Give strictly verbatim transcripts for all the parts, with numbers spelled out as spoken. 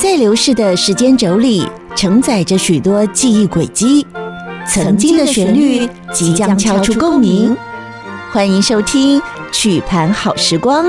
在流逝的时间轴里，承载着许多记忆轨迹。曾经的旋律即将敲出共鸣。欢迎收听曲盘好时光。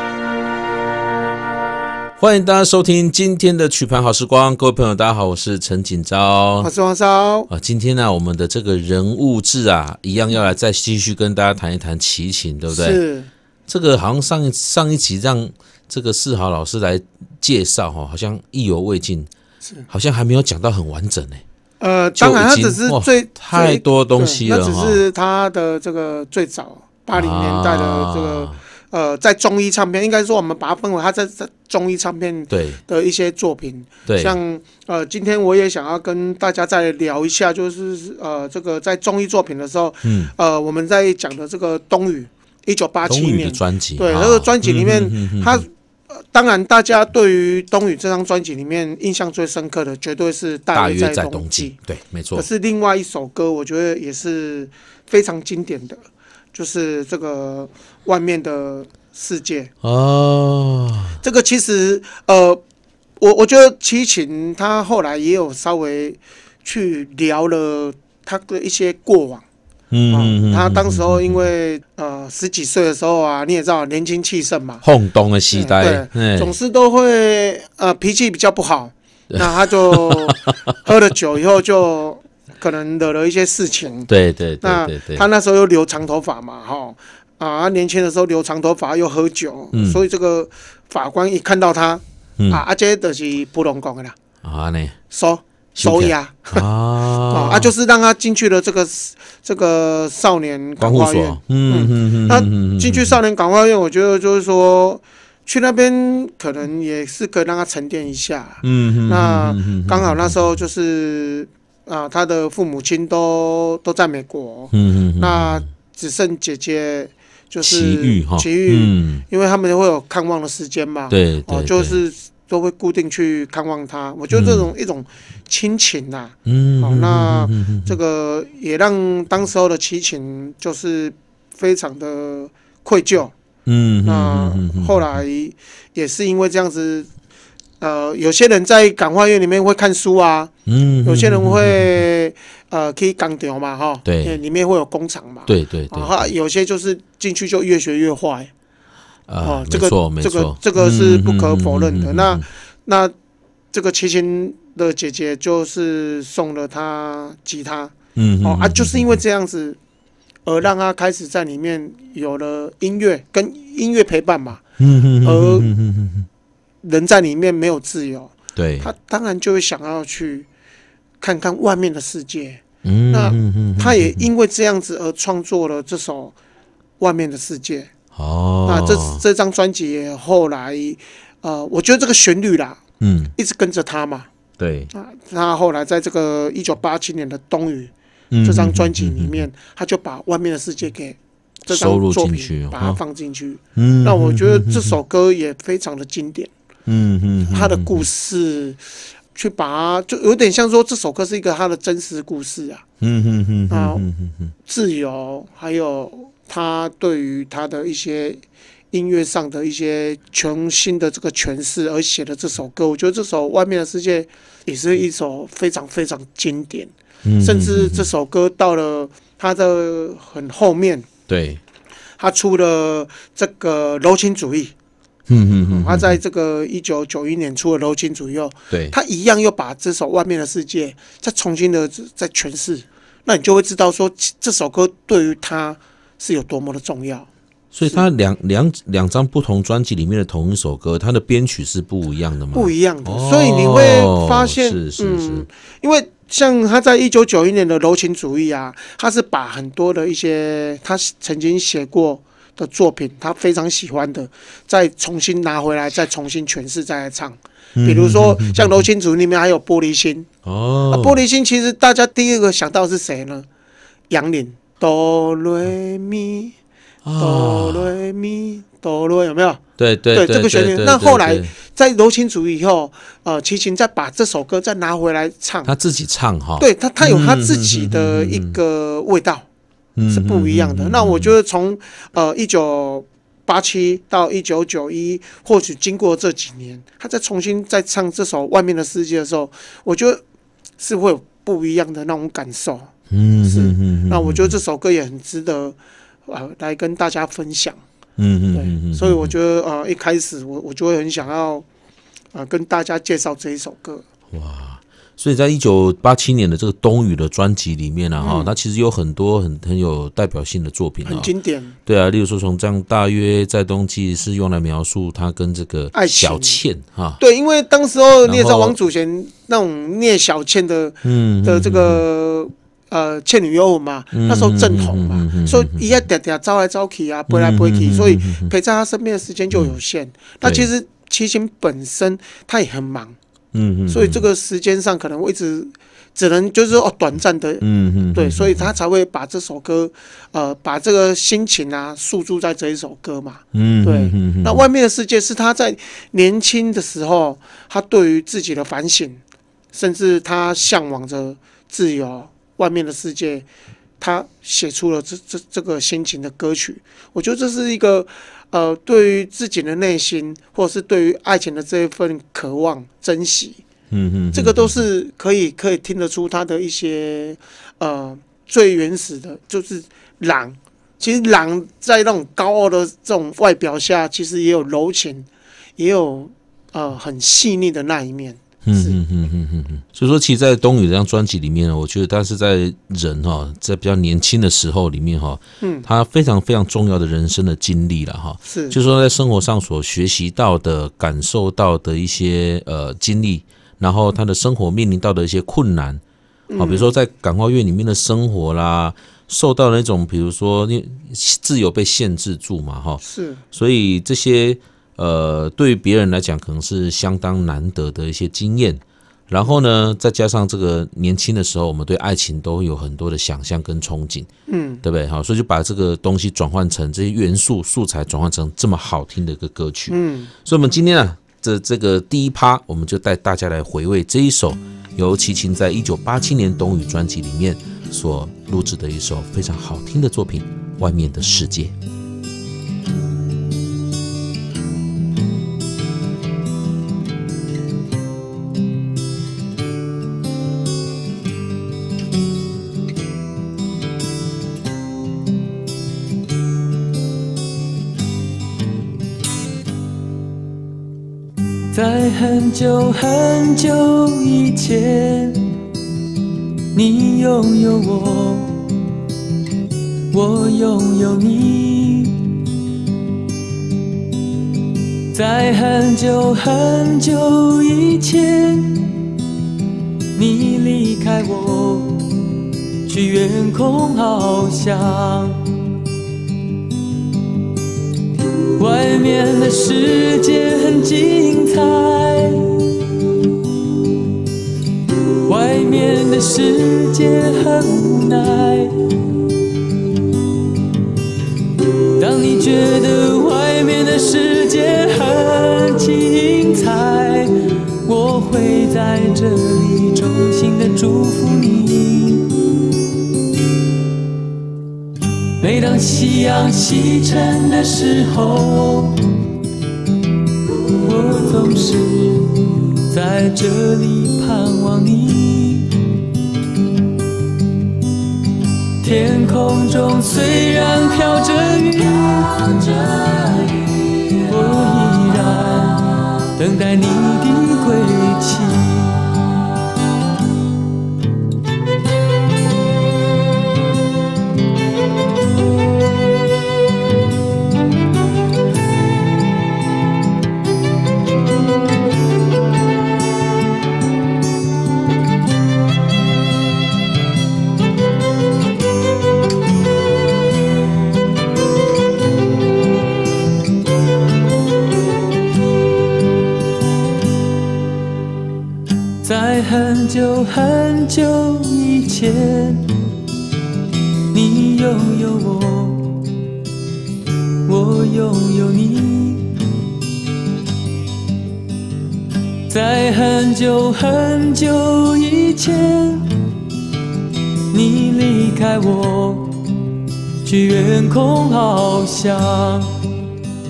欢迎大家收听今天的曲盘好时光，各位朋友大家好，我是陈锦昭， 我是王少啊。今天呢，我们的这个人物志啊，一样要来再继续跟大家谈一谈齐秦，对不对？ 是这个好像上一上一集让这个世豪老师来介绍哈，好像意犹未尽，是好像还没有讲到很完整呢。 呃，当然，它只是最太多东西了， 那只是他的这个最早八零年代的这个、啊、呃，在中医唱片，应该说我们把它分为他在在中医唱片的一些作品。 对， 像呃，今天我也想要跟大家再聊一下，就是呃，这个在中医作品的时候，嗯，呃，我们在讲的这个东雨一九八七年的专辑， 对，那个专辑里面，嗯嗯嗯嗯他。当然，大家对于东雨这张专辑里面印象最深刻的，绝对是《大约在冬季》。 对，没错。 可是另外一首歌，我觉得也是非常经典的，就是这个《外面的世界》哦。这个其实，呃，我我觉得齐秦他后来也有稍微去聊了他的一些过往。嗯，他当时候因为呃十几岁的时候啊，你也知道年轻气盛嘛， 轰动的时代， 对，总是都会呃脾气比较不好，那他就喝了酒以后就可能惹了一些事情，对对对对对，他那时候又留长头发嘛，哈啊，年轻的时候留长头发又喝酒，嗯、所以这个法官一看到他，嗯、啊，啊这就是不能讲的啦，啊呢，说。收押啊啊，就是让他进去了这个这个少年感化院。嗯嗯嗯，那进去少年感化院，我觉得就是说去那边可能也是可以让他沉淀一下。嗯嗯，那刚好那时候就是啊，他的父母亲都都在美国。嗯嗯，那只剩姐姐就是齐豫哈， 齐豫，嗯，因为他们会有看望的时间嘛。 对对， 就是。都会固定去看望他，我觉得这种、嗯、一种亲情呐、啊，嗯，好、哦，那、嗯、这个也让当时候的齐秦就是非常的愧疚，嗯，那后来也是因为这样子，呃，有些人在感化院里面会看书啊，嗯，有些人会呃可以钢雕嘛，哈，对，里面会有工厂嘛， 对对对， 啊，有些就是进去就越学越坏。 哦，这个这个这个是不可否认的。嗯、那那这个齐秦的姐姐就是送了他吉他，嗯，哦啊，就是因为这样子，而让他开始在里面有了音乐跟音乐陪伴嘛，嗯而人在里面没有自由，对，他当然就会想要去看看外面的世界。嗯，那他也因为这样子而创作了这首《外面的世界》。哦，那这这张专辑也后来，呃，我觉得这个旋律啦，嗯，一直跟着他嘛，对啊，他后来在这个一九八七年的《冬雨》嗯、这张专辑里面，嗯、他就把外面的世界给这张作品把它放进去，嗯，那我觉得这首歌也非常的经典，嗯嗯，他的故事去把它就有点像说这首歌是一个他的真实故事啊，嗯嗯嗯啊，自由还有。他对于他的一些音乐上的一些全新的这个诠释而写的这首歌，我觉得这首《外面的世界》也是一首非常非常经典，嗯、甚至这首歌到了他的很后面，对，他出了这个柔情主义，嗯嗯嗯，他在这个一九九一年出了柔情主义后，对，他一样又把这首《外面的世界》再重新的再诠释，那你就会知道说这首歌对于他。是有多么的重要， 所以它两两两张不同专辑里面的同一首歌，它的编曲是不一样的吗？ 不一样的，哦、所以你会发现，是是是、嗯，因为像他在一九九一年的柔情主义啊，他是把很多的一些他曾经写过的作品，他非常喜欢的，再重新拿回来，再重新诠释，再来唱。比如说像柔情主义里面还有玻璃心哦、啊，玻璃心其实大家第一个想到是谁呢？杨林。哆来咪，哆来咪，哆来有没有？对对 对, 对，这个旋律。那后来在柔情主义以后，呃，齐秦再把这首歌再拿回来唱， 他自己唱哈， 对他，他有他自己的一个味道，嗯、是不一样的。嗯、那我觉得从呃一九八七到一九九一，或许经过这几年，他再重新再唱这首《外面的世界》的时候，我觉得是会有不一样的那种感受。嗯，是。那我觉得这首歌也很值得呃来跟大家分享。嗯嗯对，所以我觉得呃一开始我我就会很想要呃跟大家介绍这一首歌。 哇！所以在一九八七年的这个东雨的专辑里面啊，哈、嗯，它其实有很多很很有代表性的作品、啊， 很经典。 对啊，例如说从这样大约在冬季是用来描述他跟这个小倩哈。 对，因为当时候你也知道王祖贤那种聂小倩的嗯的这个呃倩女幽魂嘛，嗯、那时候正红嘛，嗯嗯、所以一下点点招来招去啊，飞来飞去，所以陪在他身边的时间就有限。嗯、那其实齐秦本身他也很忙。嗯嗯，所以这个时间上可能会一直只能就是说哦短暂的，嗯嗯，对，所以他才会把这首歌，呃，把这个心情啊诉诸在这一首歌嘛，嗯，对。那外面的世界是他在年轻的时候，他对于自己的反省，甚至他向往着自由，外面的世界，他写出了这这这个心情的歌曲。我觉得这是一个。呃，对于自己的内心，或者是对于爱情的这一份渴望、珍惜，嗯嗯，这个都是可以可以听得出他的一些呃最原始的，就是狼。其实狼在那种高傲的这种外表下，其实也有柔情，也有呃很细腻的那一面。嗯嗯嗯嗯嗯嗯，所以说，其实，在东雨这张专辑里面呢，我觉得他是在人哈，在比较年轻的时候里面哈，嗯，他非常非常重要的人生的经历了哈，是，就是说在生活上所学习到的、感受到的一些呃经历，然后他的生活面临到的一些困难，啊，比如说在感化院里面的生活啦，受到那种比如说自由被限制住嘛，哈，是，所以这些。呃，对于别人来讲，可能是相当难得的一些经验。然后呢，再加上这个年轻的时候，我们对爱情都会有很多的想象跟憧憬，嗯，对不对？好，所以就把这个东西转换成这些元素素材，转换成这么好听的一个歌曲。嗯，所以我们今天啊，这这个第一趴，我们就带大家来回味这一首由齐秦在一九八七年东雨专辑里面所录制的一首非常好听的作品《外面的世界》。 在很久很久以前，你拥有我，我拥有你。在很久很久以前，你离开我，去远空翱翔。外面的世界很精彩，外面的世界很无奈。当你觉得外面的世界很精彩，我会在这里衷心的祝福你。每当夕阳西沉的时候，我总是在这里盼望你。天空中虽然飘着雨，我依然等待你的归期。在很久很久以前，你拥有我，我拥有你。在很久很久以前，你离开我，去远空翱翔。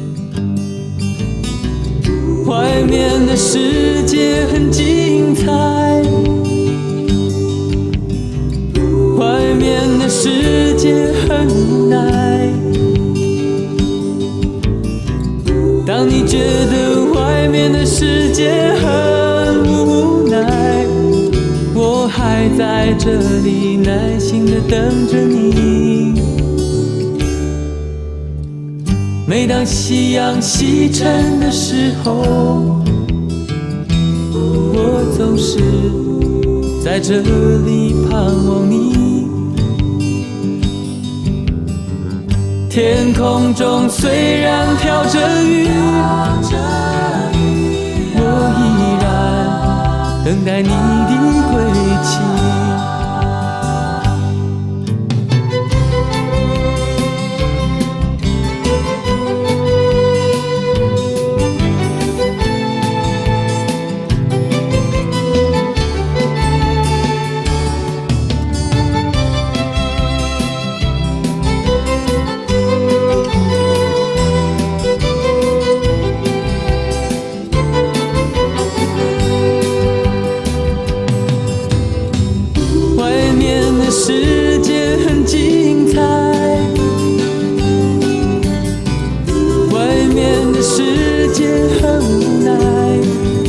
外面的世界很精彩，外面的世界很无奈。当你觉得外面的世界很无奈，我还在这里耐心地等着你。每当夕阳西沉的时候，我总是在这里盼望你。天空中虽然飘着雨，我依然等待你的归期。世界很精彩，外面的世界很无奈。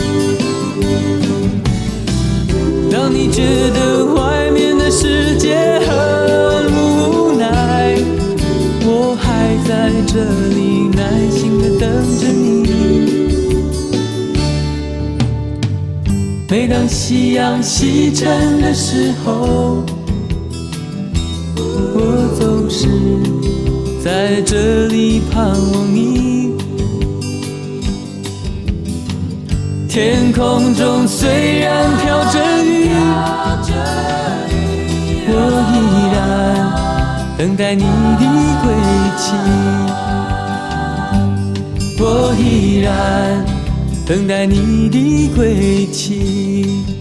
当你觉得外面的世界很无奈，我还在这里耐心地等着你。每当夕阳西沉的时候，我总是在这里盼望你。天空中虽然飘着雨，我依然等待你的归期。我依然等待你的归期。